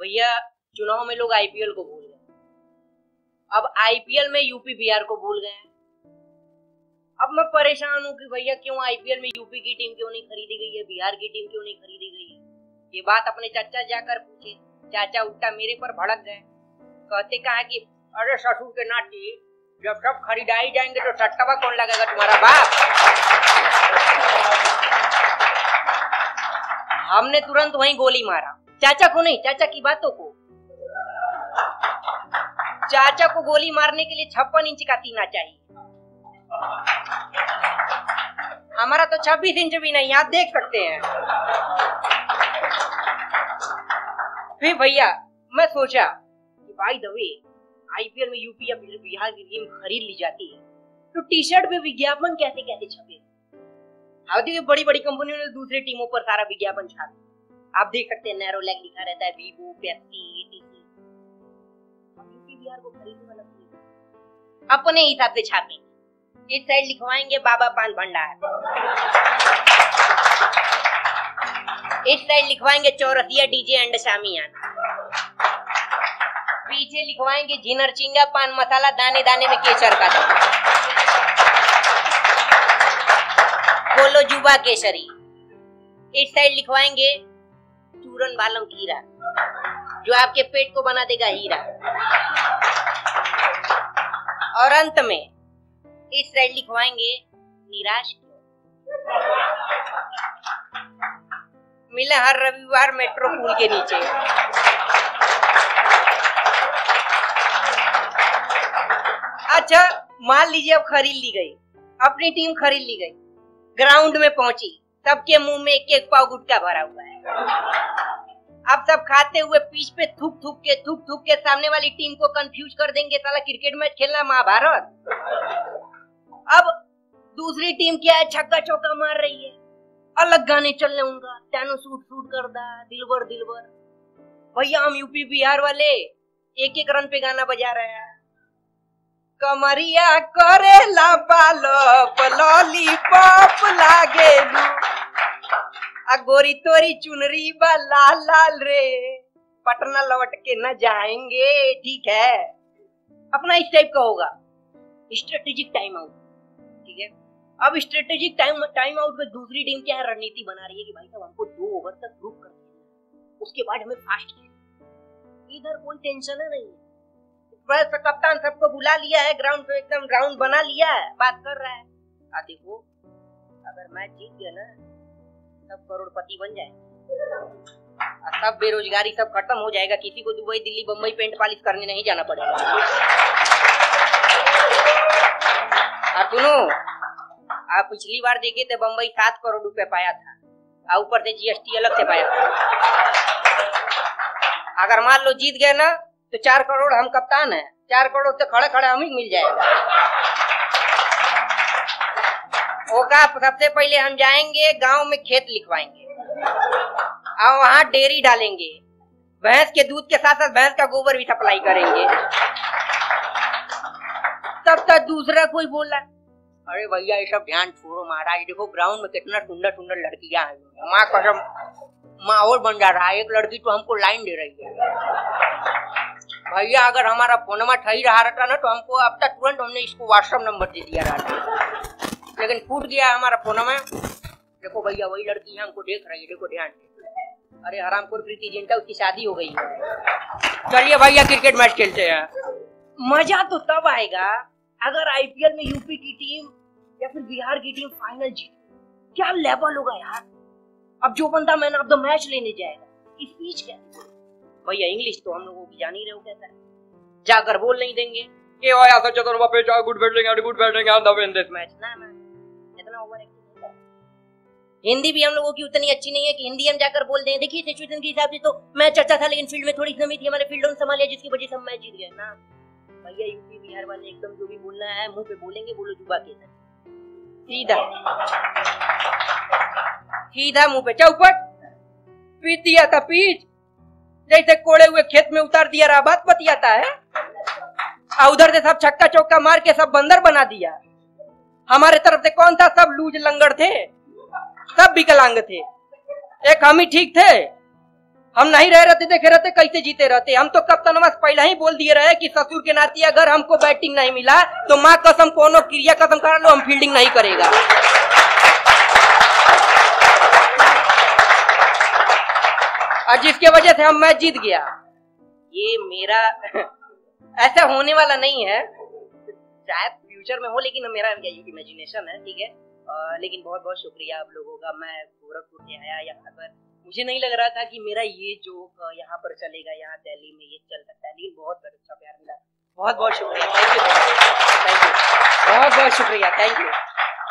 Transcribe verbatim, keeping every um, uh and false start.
भैया चुनाव में लोग आईपीएल को भूल गए, अब आईपीएल में यूपी बिहार को भूल गए। अब मैं परेशान हूँ कि भैया क्यों आईपीएल में यूपी की टीम क्यों नहीं खरीदी गई है, बिहार की टीम क्यों नहीं खरीदी गई है। ये बात अपने चाचा जाकर पूछे। चाचा उल्टा मेरे पर भड़क गए, कहते कहा कि अरे ससुर के नाती, जब सब खरीदाई जाएंगे तो सट्टावा कौन लगेगा, तुम्हारा बाप। हमने तुरंत वहीं गोली मारा, चाचा को नहीं, चाचा की बातों को। चाचा को गोली मारने के लिए छप्पन इंच का तीना चाहिए, हमारा तो छब्बीस इंच भी नहीं, आप देख सकते हैं। फिर भैया मैं सोचा कि बाय द वे आईपीएल में यूपी या बिहार की टीम खरीद ली जाती है तो टी शर्ट पे विज्ञापन कैसे कैसे छपे। अब देखिए बड़ी बड़ी कंपनियों ने दूसरी टीमों पर सारा विज्ञापन छापा, आप देख सकते हैं नैरोलैक लिखा रहता है, वीवो, पेप्सी, एटीसी। अब यूपी बिहार को खरीदने वाला कोई अपने हिसाब से छापेंगे। इस साइड लिखवाएंगे बाबा पान भंडार, इस साइड लिखवाएंगे चौरसिया डीजे एंड शामियाना, पीछे लिखवाएंगे झिनर चिंगा पान मसाला दाने दाने में केसर का दम, बोलो जुबा केसरी। इस साइड लिखवाएंगे चूरन बालम कीरा, जो आपके पेट को बना देगा हीरा। और अंत में इस साइड लिखवाएंगे निराश मिले हर रविवार मेट्रो पुल के नीचे। अच्छा मान लीजिए अब खरीद ली गई, अपनी टीम खरीद ली गई, ग्राउंड में पहुंची, सबके मुंह में एक एक पाव गुटखा भरा हुआ है। अब सब खाते हुए पीछ पे थूक थूक के थूक थूक के सामने वाली टीम को कंफ्यूज कर देंगे, साला क्रिकेट मैच खेलना महाभारत। अब दूसरी टीम क्या है, छक्का चौका मार रही है, अलग गाने चल रहे उनका, टैनो सूट सूट कर दा, दिलबर दिलबर। भैया हम यूपी बिहार वाले एक एक रन पे गाना बजा रहे हैं, कमरिया करेला बालोप लॉलीपॉप लागेलू, आ गोरी तोरी चुनरी बा लाल लाल रे, पटना लौट के न जाएंगे। ठीक है, अपना इस टाइप का होगा स्ट्रेटेजिक टाइम आउट। ठीक है, अब स्ट्रेटेजिक टाइम टाइम आउट में दूसरी टीम क्या है, रणनीति बना रही है कि भाई साहब हमको दो ओवर तक रुक कर खेलना, उसके बाद हमें फास्ट खेलना। इधर कोई टेंशन है नहीं, बस कप्तान सबको बुला लिया है, ग्राउंड पे एकदम ग्राउंड बना लिया है, बात कर रहा है। आ देखो अगर मैच जीत गया ना सब करोड़पति बन जाए, सब बेरोजगारी सब खत्म हो जाएगा, किसी को Dubai Delhi Bombay paint polish करने नहीं जाना पड़ेगा। और सुनो, आप पिछली बार देखे थे बम्बई सात करोड़ रुपए पाया था, और ऊपर से जीएसटी अलग से पाया था। अगर मान लो जीत गए ना तो चार करोड़ हम कप्तान हैं, चार करोड़ से खड़े खड़े हमें मिल जाएगा। ओका सबसे पहले हम जाएंगे गांव में, खेत लिखवाएंगे और वहां डेयरी डालेंगे, भैंस के दूध के साथ साथ भैंस का गोबर भी सप्लाई करेंगे। तब तक दूसरा कोई बोला, अरे भैया ये सब ध्यान छोड़ो महाराज, देखो ग्राउंड में कितना सुंदर सुंदर लड़कियां हैं, माँ कसम माहौल बन जा रहा है, एक लड़की तो हमको लाइन दे रही है। भैया अगर हमारा फोनमा ठही रहा रहता ना तो हमको अब तक तुरंत हमने इसको व्हाट्सएप नंबर दे दिया रहता, लेकिन फूट गया हमारा फोनमा। देखो भैया वही लड़की है, हमको देख रही है, देखो ध्यान से। अरे हरामखोर प्रीति जिंटा, उसकी शादी हो गई है। चलिए भैया क्रिकेट मैच खेलते हैं। मजा तो तब आएगा अगर आईपीएल में यूपी की टीम या फिर बिहार की टीम फाइनल जीते, क्या लेवल होगा यार। अब जो बंदा मैन ऑफ द मैच लेने जाएगा, स्पीच कैसे भैया, इंग्लिश तो हम लोगों की जान ही रहे हो कैसा है, जाकर बोल नहीं देंगे कि ओए ऐसा चतुर पे चार good batting good batting and the win this match. ना ना इतना ओवर एक्टिंग नहीं। हिंदी भी हम लोगों की उतनी अच्छी नहीं है कि हिंदी हम जाकर बोल दें, देखिए सिचुएशन के हिसाब से तो मैच अच्छा था लेकिन फील्ड में थोड़ी कमी थी, हमारे फील्डर ने संभाल जिसकी वजह से हम मैच जीत गए। ना भैया यूपी बिहार वाले एकदम जो भी बोलना है मुंह पे बोलेंगे, बोलो जुबा के साथ सीधा सीधा मुंह पे चौपट। पीट दिया था पीच, जैसे कोड़े हुए खेत में उतार दिया रहा, बात बतियाता है। और उधर से सब छक्का चौका मार के सब बंदर बना दिया। हमारे तरफ से कौन था, सब लूज लंगड़ थे, सब विकलांग थे, एक हम ही ठीक थे। हम नहीं रह रहते देखे रहते कैसे जीते रहते। हम तो कप्तान पहले ही बोल दिए रहे कि ससुर के नाती अगर हमको बैटिंग नहीं मिला तो माँ कसम कोनो क्रिया कसम करा लो हम फील्डिंग नहीं करेगा। और जिसके वजह से हम मैच जीत गया। ये मेरा ऐसा होने वाला नहीं है, शायद फ्यूचर में हो, लेकिन मेरा इमेजिनेशन है, ठीक है। आ, लेकिन बहुत बहुत शुक्रिया आप लोगों का। मैं गोरखपुर में आया यहाँ पर, मुझे नहीं लग रहा था कि मेरा ये जोक यहाँ पर चलेगा, यहाँ दिल्ली में ये चल सकता है, लेकिन बहुत अच्छा प्यार मिला। बहुत बहुत शुक्रिया, थैंक यू, थैंक यू, बहुत बहुत शुक्रिया, थैंक यू।